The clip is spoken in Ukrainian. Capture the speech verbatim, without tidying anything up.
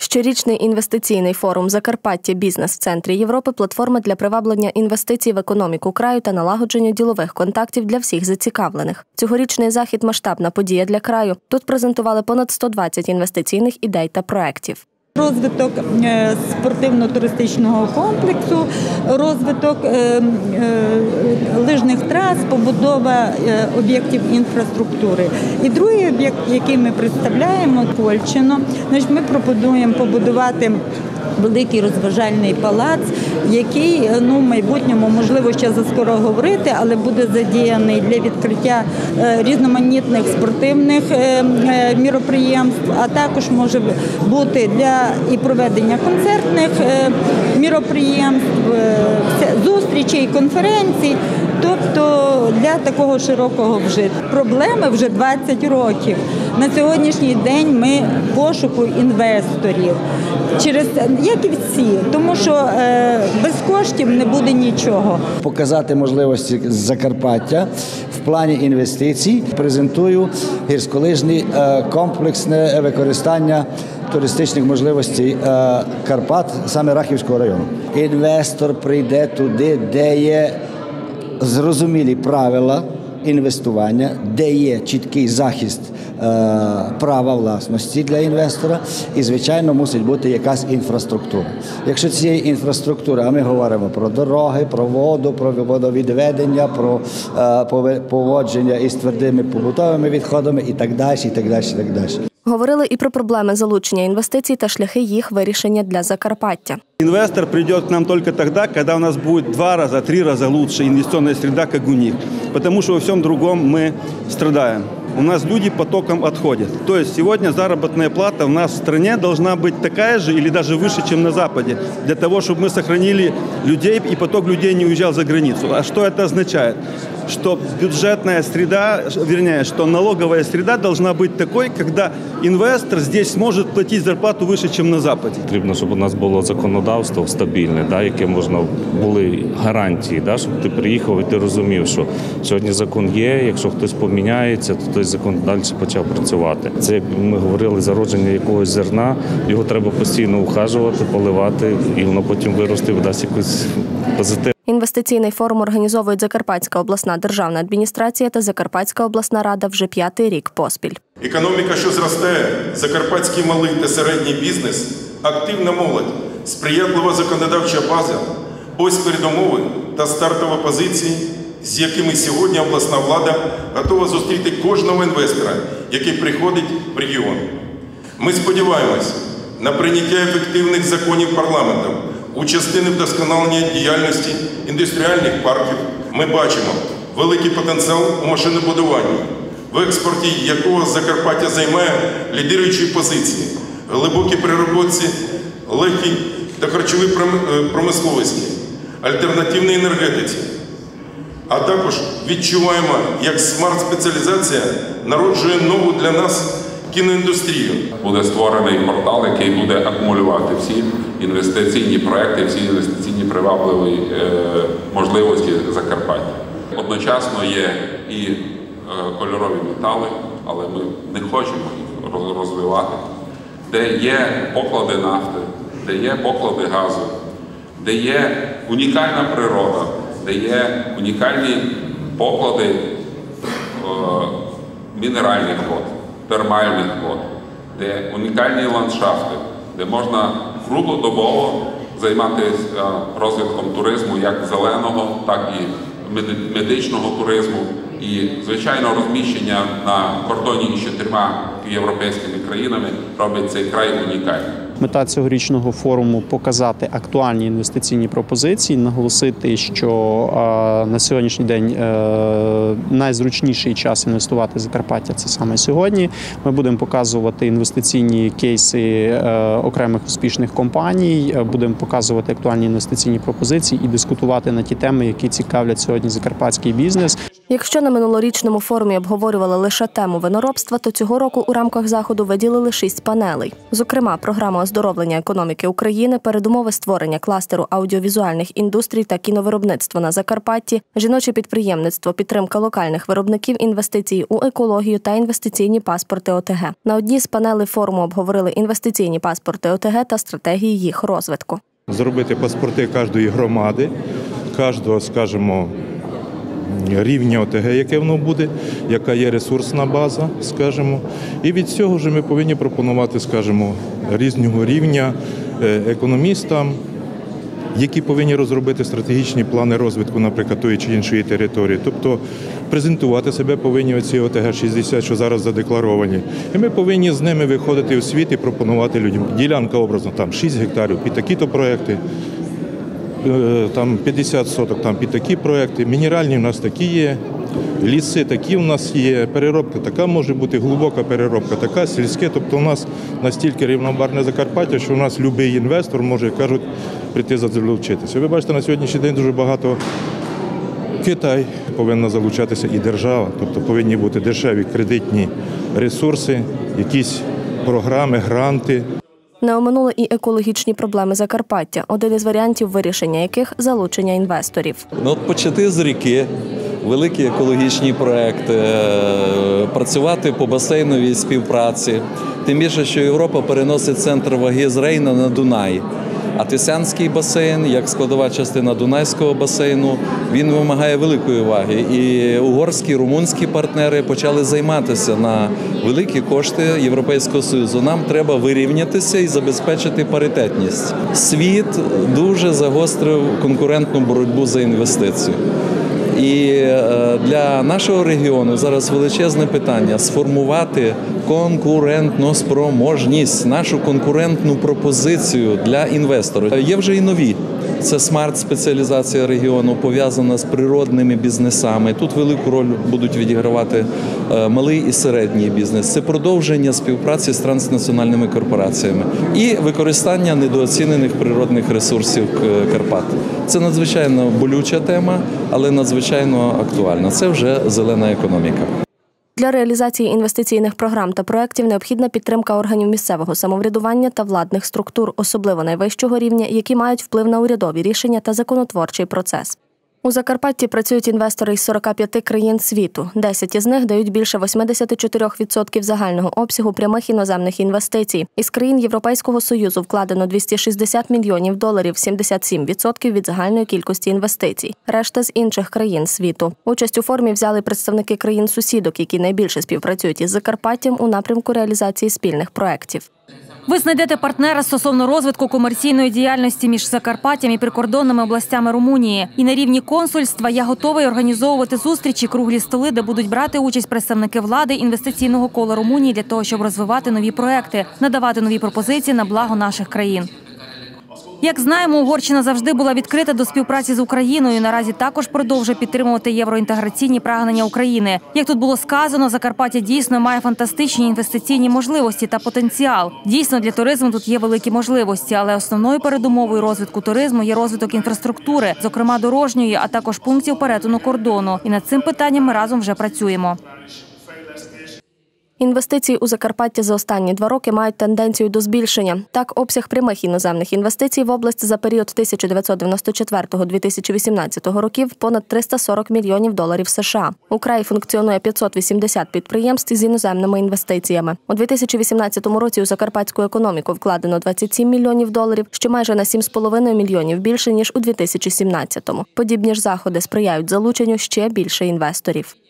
Щорічний інвестиційний форум «Закарпаття. Бізнес» в центрі Європи – платформа для приваблення інвестицій в економіку краю та налагодження ділових контактів для всіх зацікавлених. Цьогорічний захід – масштабна подія для краю. Тут презентували понад сто двадцять інвестиційних ідей та проєктів. Розвиток спортивно-туристичного комплексу, розвиток лижних трас, побудова об'єктів інфраструктури. І другий об'єкт, який ми представляємо – Кольчино. Ми пропонуємо побудувати великий розважальний палац, який ну, в майбутньому, можливо, ще заскоро говорити, але буде задіяний для відкриття різноманітних спортивних міроприємств, а також може бути для і проведення концертних міроприємств, зустрічей, конференцій, тобто для такого широкого вжитку. Проблеми вже двадцять років. На сьогоднішній день ми в пошуку інвесторів, через, як і всі, тому що е, без коштів не буде нічого. Показати можливості Закарпаття в плані інвестицій. Презентую гірськолижне комплексне використання туристичних можливостей Карпат, саме Рахівського району. Інвестор прийде туди, де є зрозумілі правила інвестування, де є чіткий захист е, права власності для інвестора і, звичайно, мусить бути якась інфраструктура. Якщо цієї інфраструктури, а ми говоримо про дороги, про воду, про водовідведення, про е, поводження із твердими побутовими відходами і так далі, і так далі, і так далі. Говорили і про проблеми залучення інвестицій та шляхи їх вирішення для Закарпаття. Инвестор придет к нам только тогда, когда у нас будет два раза, три раза лучше инвестиционная среда, как у них. Потому что во всем другом мы страдаем. У нас люди потоком отходят. То есть сегодня заработная плата у нас в стране должна быть такая же или даже выше, чем на Западе, для того, чтобы мы сохранили людей и поток людей не уезжал за границу. А что это означает? Что бюджетная среда, вернее, что налоговая среда должна быть такой, когда инвестор здесь сможет платить зарплату выше, чем на Западе. Потрібно, щоб у нас було законодавство стабільне, да, яке можна були гарантії, да, щоб ти приїхав і ти розумів, що сьогодні закон є, якщо хтось поміняється, то той закон далі почав працювати. Це, як ми говорили, зародження якогось зерна, його треба постійно ухажувати, поливати, і воно потім виросте, видасть якийсь позитив. Інвестиційний форум організовують Закарпатська обласна державна адміністрація та Закарпатська обласна рада вже п'ятий рік поспіль. Економіка, що зростає, закарпатський малий та середній бізнес, активна молодь, сприятлива законодавча база – ось передумови та стартові позиції, з якими сьогодні обласна влада готова зустріти кожного інвестора, який приходить в регіон. Ми сподіваємось на прийняття ефективних законів парламентом у частини вдосконалення діяльності індустріальних парків. Ми бачимо великий потенціал у машинобудуванні, в експорті якого Закарпаття займає лідируючі позиції, глибокій переробці легкій та харчовій промисловості, альтернативній енергетиці. А також відчуваємо, як смарт-спеціалізація народжує нову для нас кіноіндустрію. Буде створений портал, який буде акумулювати всі інвестиційні проекти, всі інвестиційні привабливі е, можливості Закарпаття. Одночасно є і е, кольорові метали, але ми не хочемо їх розвивати. Де є поклади нафти, де є поклади газу, де є унікальна природа, де є унікальні поклади е, мінеральних вод, термальних вод, де унікальні ландшафти, де можна круглодобово займатися розвитком туризму, як зеленого, так і медичного туризму. І, звичайно, розміщення на кордоні із чотирма європейськими країнами робить цей край унікальним. Мета цьогорічного форуму – показати актуальні інвестиційні пропозиції, наголосити, що на сьогоднішній день найзручніший час інвестувати в Закарпаття – це саме сьогодні. Ми будемо показувати інвестиційні кейси окремих успішних компаній, будемо показувати актуальні інвестиційні пропозиції і дискутувати на ті теми, які цікавлять сьогодні закарпатський бізнес. Якщо на минулорічному форумі обговорювали лише тему виноробства, то цього року у рамках заходу виділили шість панелей. Зокрема, програма оздоровлення економіки України, передумови створення кластеру аудіовізуальних індустрій та кіновиробництва на Закарпатті, жіноче підприємництво, підтримка локальних виробників, інвестиції у екологію та інвестиційні паспорти О Те Ге. На одній з панелей форуму обговорили інвестиційні паспорти О Те Ге та стратегії їх розвитку. Зробити паспорти кожної громади, кожного, скажімо, рівня О Те Ге, яке воно буде, яка є ресурсна база, скажімо. І від цього вже ми повинні пропонувати, скажімо, різного рівня економістам, які повинні розробити стратегічні плани розвитку, наприклад, тої чи іншої території. Тобто презентувати себе повинні оці О Те Ге шістдесят, що зараз задекларовані. І ми повинні з ними виходити у світ і пропонувати людям. Ділянка образно, там шість гектарів під такі-то проекти, там п'ятдесят соток там під такі проекти. Мінеральні в нас такі є, ліси такі в нас є, переробка така може бути, глибока переробка така, сільське. Тобто у нас настільки рівнобарне Закарпаття, що у нас будь-який інвестор може, як кажуть, прийти залучитися. Ви бачите, на сьогоднішній день дуже багато Китай повинна залучатися і держава, тобто повинні бути дешеві кредитні ресурси, якісь програми, гранти. Не оминули і екологічні проблеми Закарпаття, один із варіантів вирішення яких – залучення інвесторів. Ну, от почати з ріки, великі екологічні проекти, працювати по басейновій співпраці. Тим більше, що Європа переносить центр ваги з Рейна на Дунай. А Тисянський басейн, як складова частина Дунайського басейну, він вимагає великої уваги. І угорські, румунські партнери почали займатися на великі кошти Європейського Союзу. Нам треба вирівнятися і забезпечити паритетність. Світ дуже загострив конкурентну боротьбу за інвестиції. І для нашого регіону зараз величезне питання – сформувати конкурентноспроможність, нашу конкурентну пропозицію для інвесторів. Є вже і нові. Це смарт-спеціалізація регіону, пов'язана з природними бізнесами. Тут велику роль будуть відігравати малий і середній бізнес. Це продовження співпраці з транснаціональними корпораціями і використання недооцінених природних ресурсів Карпат. Це надзвичайно болюча тема, але надзвичайно актуальна. Це вже зелена економіка. Для реалізації інвестиційних програм та проєктів необхідна підтримка органів місцевого самоврядування та владних структур, особливо найвищого рівня, які мають вплив на урядові рішення та законотворчий процес. У Закарпатті працюють інвестори із сорока п'яти країн світу. десять із них дають більше вісімдесят чотири відсотки загального обсягу прямих іноземних інвестицій. Із країн Європейського Союзу вкладено двісті шістдесят мільйонів доларів, сімдесят сім відсотків від загальної кількості інвестицій. Решта з інших країн світу. Участь у форумі взяли представники країн-сусідок, які найбільше співпрацюють із Закарпаттям у напрямку реалізації спільних проєктів. Ви знайдете партнера стосовно розвитку комерційної діяльності між Закарпаттям і прикордонними областями Румунії. І на рівні консульства я готовий організовувати зустрічі, круглі столи, де будуть брати участь представники влади інвестиційного кола Румунії для того, щоб розвивати нові проекти, надавати нові пропозиції на благо наших країн. Як знаємо, Угорщина завжди була відкрита до співпраці з Україною і наразі також продовжує підтримувати євроінтеграційні прагнення України. Як тут було сказано, Закарпаття дійсно має фантастичні інвестиційні можливості та потенціал. Дійсно, для туризму тут є великі можливості, але основною передумовою розвитку туризму є розвиток інфраструктури, зокрема дорожньої, а також пунктів перетину кордону. І над цим питанням ми разом вже працюємо. Інвестиції у Закарпаття за останні два роки мають тенденцію до збільшення. Так, обсяг прямих іноземних інвестицій в область за період тисяча дев'ятсот дев'яносто четвертого - дві тисячі вісімнадцятого років понад триста сорок мільйонів доларів США. У краї функціонує п'ятсот вісімдесят підприємств з іноземними інвестиціями. У дві тисячі вісімнадцятому році у закарпатську економіку вкладено двадцять сім мільйонів доларів, що майже на сім з половиною мільйонів більше, ніж у дві тисячі сімнадцятому. Подібні ж заходи сприяють залученню ще більше інвесторів.